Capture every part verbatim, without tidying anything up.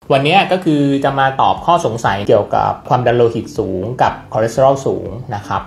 วันนี้ก็คือจะมาตอบข้อสงสัยเกี่ยวกับความดันโลหิตสูงกับคอเลสเตอรอลสูงนะครับ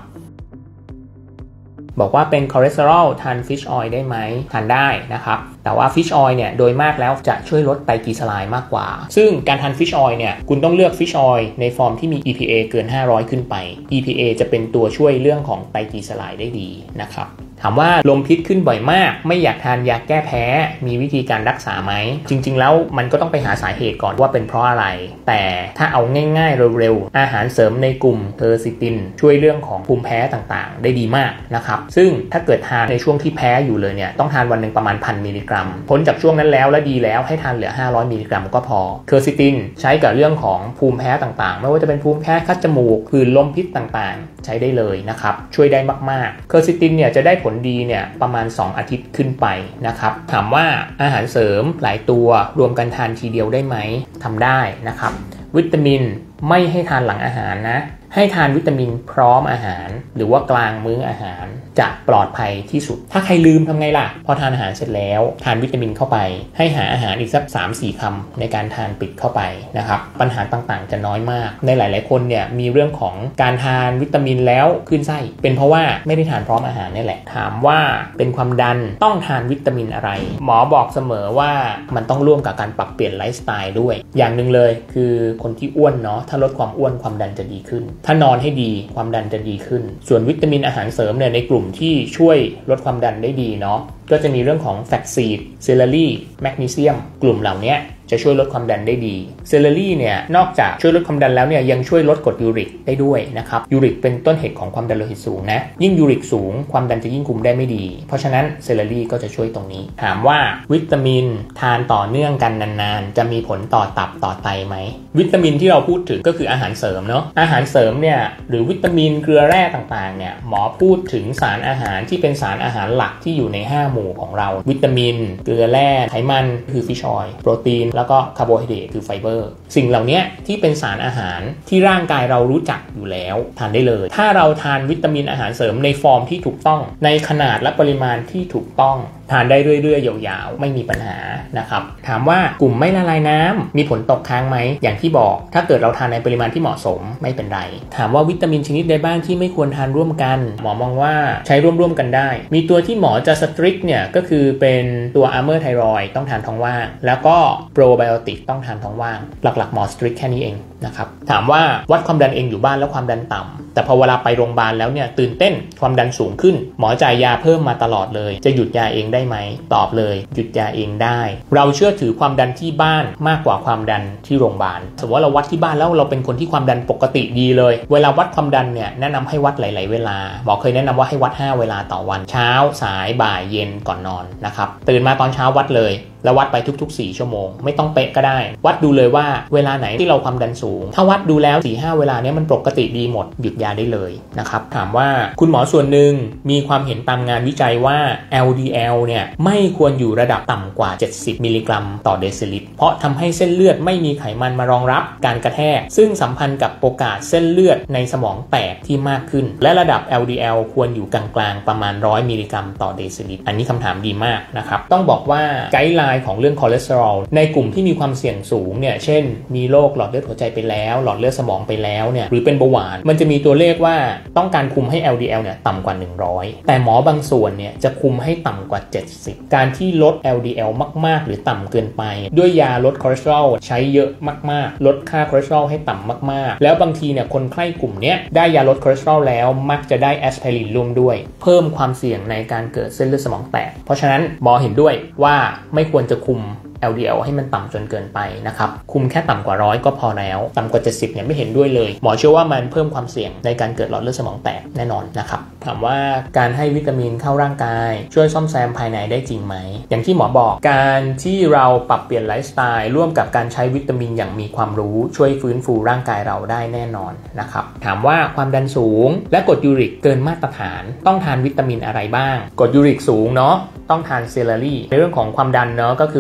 บอกว่าเป็นคอเลสเตอรอลทานฟิชออยล์ได้ไหมทานได้นะครับแต่ว่าฟิชออยล์เนี่ยโดยมากแล้วจะช่วยลดไตรกลีเซอไรด์มากกว่าซึ่งการทานฟิชออยล์เนี่ยคุณต้องเลือกฟิชออยล์ในฟอร์มที่มี อี พี เอ เกินห้าร้อยขึ้นไป อี พี เอ จะเป็นตัวช่วยเรื่องของไตรกลีเซอไรด์ได้ดีนะครับถามว่าลมพิษขึ้นบ่อยมากไม่อยากทานยาแก้แพ้มีวิธีการรักษาไหมจริงๆแล้วมันก็ต้องไปหาสาเหตุก่อนว่าเป็นเพราะอะไรแต่ถ้าเอาง่ายๆเร็วๆอาหารเสริมในกลุ่มเคอร์ซิตินช่วยเรื่องของภูมิแพ้ต่างๆได้ดีมากนะครับซึ่งถ้าเกิดทานในช่วงที่แพ้อยู่เลยเนี่ยต้องทานวันหนึ่งประมาณ หนึ่งพัน มิลลิกรัมพ้นจากช่วงนั้นแล้วและดีแล้วให้ทานเหลือห้าร้อยมิลลิกรัมก็พอเคอร์ซิตินใช้กับเรื่องของภูมิแพ้ต่างๆไม่ว่าจะเป็นภูมิแพ้คัดจมูกผื่นลมพิษต่างๆใช้ได้เลยนะครับช่วยได้มากๆเคอร์ซิตินเนี่ยจะได้ผลดีเนี่ยประมาณสองอาทิตย์ขึ้นไปนะครับถามว่าอาหารเสริมหลายตัวรวมกันทานทีเดียวได้ไหมทำได้นะครับวิตามินไม่ให้ทานหลังอาหารนะให้ทานวิตามินพร้อมอาหารหรือว่ากลางมื้ออาหารจะปลอดภัยที่สุดถ้าใครลืมทำไงล่ะพอทานอาหารเสร็จแล้วทานวิตามินเข้าไปให้หาอาหารอีกสัก สามถึงสี่ คำในการทานปิดเข้าไปนะครับปัญหาต่างๆจะน้อยมากในหลายๆคนเนี่ยมีเรื่องของการทานวิตามินแล้วขึ้นไส้เป็นเพราะว่าไม่ได้ทานพร้อมอาหารนี่แหละถามว่าเป็นความดันต้องทานวิตามินอะไรหมอบอกเสมอว่ามันต้องร่วมกับการปรับเปลี่ยนไลฟ์สไตล์ด้วยอย่างหนึ่งเลยคือคนที่อ้วนเนาะถ้าลดความอ้วนความดันจะดีขึ้นถ้านอนให้ดีความดันจะดีขึ้นส่วนวิตามินอาหารเสริมเนี่ยในกลุ่มที่ช่วยลดความดันได้ดีเนาะก็จะมีเรื่องของแฟกซีดเซเลอรี่แมกนีเซียมกลุ่มเหล่านี้จะช่วยลดความดันได้ดีเซเลอรี่เนี่ยนอกจากช่วยลดความดันแล้วเนี่ยยังช่วยลดกรดยูริกได้ด้วยนะครับยูริกเป็นต้นเหตุของความดันโลหิตสูงนะยิ่งยูริกสูงความดันจะยิ่งคุมได้ไม่ดีเพราะฉะนั้นเซเลอรี่ก็จะช่วยตรงนี้ถามว่าวิตามินทานต่อเนื่องกันนานๆจะมีผลต่อตับต่อไตไหมวิตามินที่เราพูดถึงก็คืออาหารเสริมเนาะอาหารเสริมเนี่ยหรือวิตามินเกลือแร่ต่างๆเนี่ยหมอพูดถึงสารอาหารที่เป็นสารอาหารหลักที่อยู่ในห้าหมู่ของเราวิตามินเกลือแร่ไขมันคือฟิชออยล์โปรตีนแล้วก็คาร์โบไฮเดรตคือไฟเบอร์สิ่งเหล่านี้ที่เป็นสารอาหารที่ร่างกายเรารู้จักอยู่แล้วทานได้เลยถ้าเราทานวิตามินอาหารเสริมในฟอร์มที่ถูกต้องในขนาดและปริมาณที่ถูกต้องทานได้เรื่อยๆยาวๆไม่มีปัญหานะครับถามว่ากลุ่มไม่ละลายน้ำมีผลตกค้างไหมอย่างที่บอกถ้าเกิดเราทานในปริมาณที่เหมาะสมไม่เป็นไรถามว่าวิตามินชนิดใดบ้างที่ไม่ควรทานร่วมกันหมอมองว่าใช้ร่วมๆกันได้มีตัวที่หมอจะสตริกเนี่ยก็คือเป็นตัวอาร์เมอร์ไทรอยด์ต้องทานท้องว่างแล้วก็โปรไบโอติกต้องทานท้องว่างหลักๆหมอสตริกแค่นี้เองนะครับถามว่าวัดความดันเองอยู่บ้านแล้วความดันต่ำแต่พอเวลาไปโรงพยาบาลแล้วเนี่ยตื่นเต้นความดันสูงขึ้นหมอจ่ายยาเพิ่มมาตลอดเลยจะหยุดยาเองได้ไหมตอบเลยหยุดยาเองได้เราเชื่อถือความดันที่บ้านมากกว่าความดันที่โรงพยาบาลสมมติว่าเราวัดที่บ้านแล้วเราเป็นคนที่ความดันปกติดีเลยเวลาวัดความดันเนี่ยแนะนำให้วัดหลายๆเวลาหมอเคยแนะนำว่าให้วัดห้าเวลาต่อวันเช้าสายบ่ายเย็นก่อนนอนนะครับตื่นมาตอนเช้าวัดเลยแล้ววัดไปทุกๆสี่ชั่วโมงไม่ต้องเป๊ะก็ได้วัดดูเลยว่าเวลาไหนที่เราความดันสูงถ้าวัดดูแล้ว สี่ห้า เวลานี้มันปกติดีหมดหยุดยาได้เลยนะครับถามว่าคุณหมอส่วนหนึ่งมีความเห็นตามงานวิจัยว่า แอล ดี แอล เนี่ยไม่ควรอยู่ระดับต่ำกว่าเจ็ดสิบมิลลิกรัมต่อเดซิลิตรเพราะทำให้เส้นเลือดไม่มีไขมันมารองรับการกระแทกซึ่งสัมพันธ์กับโอกาสเส้นเลือดในสมองแตกที่มากขึ้นและระดับ แอล ดี แอล ควรอยู่กลางๆประมาณหนึ่งร้อยมิลลิกรัมต่อเดซิลิตรอันนี้คำถามดีมากนะครับต้องบอกว่าไกด์ไลน์ของเรื่องคอเลสเตอรอลในกลุ่มที่มีความเสี่ยงสูงเนี่ยเช่นมีโรคหลอดเลือดหัวใจไปแล้วหลอดเลือดสมองไปแล้วเนี่ยหรือเป็นเบาหวานมันจะมีตัวเลขว่าต้องการคุมให้ แอล ดี แอล เนี่ยต่ำกว่าหนึ่งร้อยแต่หมอบางส่วนเนี่ยจะคุมให้ต่ำกว่าเจ็ดสิบการที่ลด แอล ดี แอล มากๆหรือต่ำเกินไปด้วยยาลดคอเลสเตอรอลใช้เยอะมากๆลดค่าคอเลสเตอรอลให้ต่ำมากๆแล้วบางทีเนี่ยคนไข้กลุ่มเนี้ยได้ยาลดคอเลสเตอรอลแล้วมักจะได้แอสไพรินร่วมด้วยเพิ่มความเสี่ยงในการเกิดเส้นเลือดสมองแตกเพราะฉะนั้นหมอเห็นด้วยว่าไม่ควรจะคุมแอล ดี แอล ให้มันต่ำจนเกินไปนะครับคุมแค่ต่ำกว่าร้อยก็พอแล้วต่ำกว่าเจ็ดสิบเนี่ยไม่เห็นด้วยเลยหมอเชื่อว่ามันเพิ่มความเสี่ยงในการเกิดหลอดเลือดสมองแตกแน่นอนนะครับถามว่าการให้วิตามินเข้าร่างกายช่วยซ่อมแซมภายในได้จริงไหมอย่างที่หมอบอกการที่เราปรับเปลี่ยนไลฟ์สไตล์ร่วมกับการใช้วิตามินอย่างมีความรู้ช่วยฟื้นฟูร่างกายเราได้แน่นอนนะครับถามว่าความดันสูงและกรดยูริกเกินมาตรฐานต้องทานวิตามินอะไรบ้างกรดยูริกสูงเนาะต้องทานเซเลอรี่ในเรื่องของความดันเนาะก็คือทานแฟล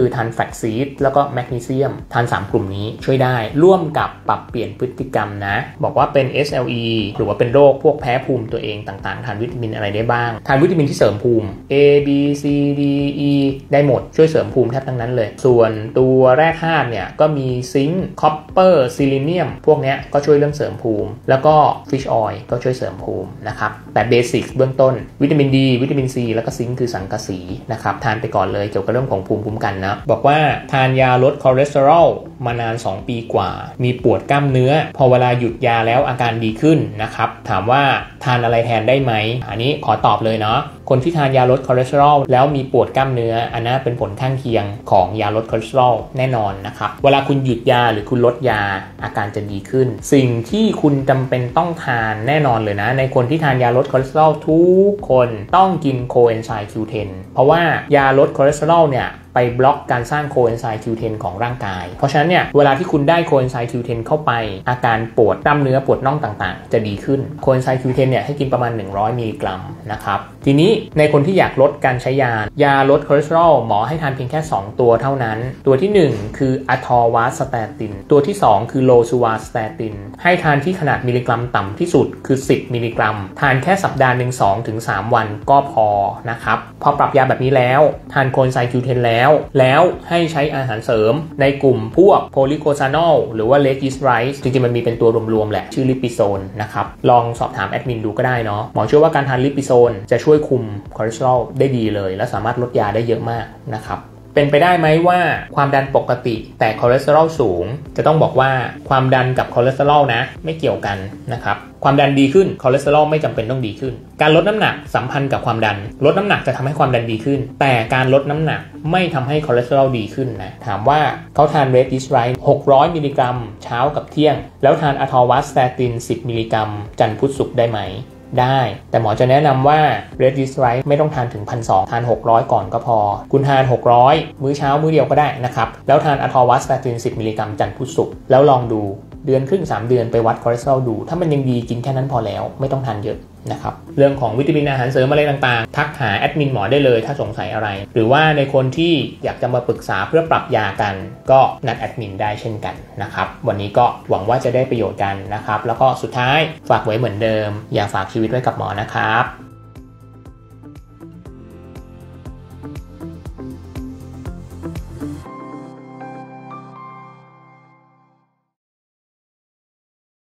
ล็กซีดแล้วก็แมกนีเซียมทานสามกลุ่มนี้ช่วยได้ร่วมกับปรับเปลี่ยนพฤติกรรมนะบอกว่าเป็น เอส แอล อี หรือว่าเป็นโรคพวกแพ้ภูมิตัวเองต่างๆทานวิตามินอะไรได้บ้างทานวิตามินที่เสริมภูมิ A B C D E ได้หมดช่วยเสริมภูมิแทบทั้งนั้นเลยส่วนตัวแร่ธาตุเนี่ยก็มีซิงค์คอปเปอร์ซิลิเนียมพวกนี้ก็ช่วยเรื่องเสริมภูมิแล้วก็ฟิชออยล์ก็ช่วยเสริมภูมินะครับแต่เบสิกเบื้องต้นวิตามินดีวิตามินซีแล้วก็ซิงค์คือสังกะสีนะครับทานไปก่อนเลยเกี่ยวกับเรื่องของภูมิคุ้มกันนะบอกว่าทานยาลดคอเลสเตอรอลมานานสองปีกว่ามีปวดกล้ามเนื้อพอเวลาหยุดยาแล้วอาการดีขึ้นนะครับถามว่าทานอะไรแทนได้ไหมอันนี้ขอตอบเลยเนาะคนที่ทานยาลดคอเลสเตอรอลแล้วมีปวดกล้ามเนื้ออันนั้นเป็นผลข้างเคียงของยาลดคอเลสเตอรอลแน่นอนนะครับเวลาคุณหยุดยาหรือคุณลดยาอาการจะดีขึ้นสิ่งที่คุณจำเป็นต้องทานแน่นอนเลยนะในคนที่ทานยาลดคอเลสเตอรอลทุกคนต้องกินโคเอนไซม์ คิว เท็น เพราะว่ายาลดคอเลสเตอรอลเนี่ยไปบล็อกการสร้างโคเอนไซม์ คิว เท็น ของร่างกายเพราะฉะนั้นเนี่ยเวลาที่คุณได้โคเอนไซม์ คิว เท็น เข้าไปอาการปวดกล้ามเนื้อปวดน่องต่างๆจะดีขึ้นโคเอนไซม์ คิว เท็น เนี่ยให้กินประมาณหนึ่งร้อยมิลลิกรัมนะครับทีนี้ในคนที่อยากลดการใช้ยายาลดคอเลสเตอรอลหมอให้ทานเพียงแค่สองตัวเท่านั้นตัวที่หนึ่งคืออะทอวาสแตตินตัวที่สองคือโลซูวาสแตตินให้ทานที่ขนาดมิลลิกรัมต่ำที่สุดคือสิบมิลลิกรัมทานแค่สัปดาห์หนึ่ง สองถึงสาม วันก็พอนะครับพอปรับยาแบบนี้แล้วทานโคเอนไซม์ คิว เท็น แล้วแล้วให้ใช้อาหารเสริมในกลุ่มพวกโพลิโคซานอลหรือว่าเลดยีสต์ไรซ์จริงๆมันมีเป็นตัวรวมๆแหละชื่อลิปิโซนนะครับลองสอบถามแอดมินดูก็ได้เนาะหมอเชื่อว่าการทานลิปิโซนจะช่วยคุมคอเลสเตอรอลได้ดีเลยและสามารถลดยาได้เยอะมากนะครับเป็นไปได้ไหมว่าความดันปกติแต่คอเลสเตอรอลสูงจะต้องบอกว่าความดันกับคอเลสเตอรอลนะไม่เกี่ยวกันนะครับความดันดีขึ้นคอเลสเตอรอลไม่จำเป็นต้องดีขึ้นการลดน้ำหนักสัมพันธ์กับความดันลดน้ำหนักจะทำให้ความดันดีขึ้นแต่การลดน้ำหนักไม่ทำให้คอเลสเตอรอลดีขึ้นนะถามว่าเขาทานเรดดิสไรท์หกร้อยมิลลิกรัมเช้ากับเที่ยงแล้วทานอะทอวาสแตตินสิบมิลลิกรัมจันทร์พุธศุกร์ได้ไหมได้แต่หมอจะแนะนำว่า Red Dish Rice ไม่ต้องทานถึง หนึ่งพันสองร้อย ทานหกร้อยก่อนก็พอคุณทานหกร้อยมื้อเช้ามื้อเดียวก็ได้นะครับแล้วทานอะทอวาสแตตินสิบมิลลิกรัมจันทร์พุธศุกร์แล้วลองดูเดือนครึ่งสามเดือนไปวัดคอเลสเตอรอลดูถ้ามันยังดีกินแค่นั้นพอแล้วไม่ต้องทานเยอะนะครับเรื่องของวิตามินอาหารเสริมอะไรต่างๆทักหาแอดมินหมอได้เลยถ้าสงสัยอะไรหรือว่าในคนที่อยากจะมาปรึกษาเพื่อปรับยากันก็นัดแอดมินได้เช่นกันนะครับวันนี้ก็หวังว่าจะได้ประโยชน์กันนะครับแล้วก็สุดท้ายฝากไว้เหมือนเดิมอย่าฝากชีวิตไว้กับหมอนะครับ